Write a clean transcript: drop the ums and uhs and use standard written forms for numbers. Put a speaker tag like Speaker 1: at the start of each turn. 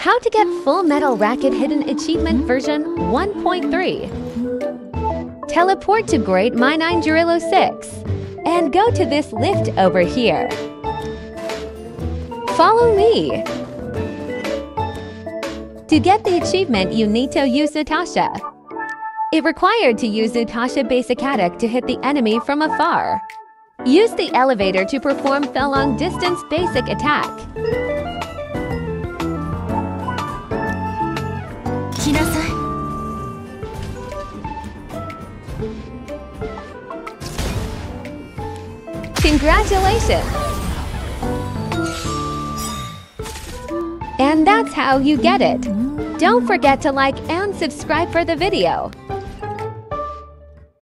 Speaker 1: How to get Full Metal Racket Hidden Achievement version 1.3. Teleport to Great Mine 906 and go to this lift over here. Follow me. To get the achievement, you need to use Utasha. It required to use Utasha basic attack to hit the enemy from afar. Use the elevator to perform the long distance basic attack. Congratulations! And that's how you get it. Don't forget to like and subscribe for the video.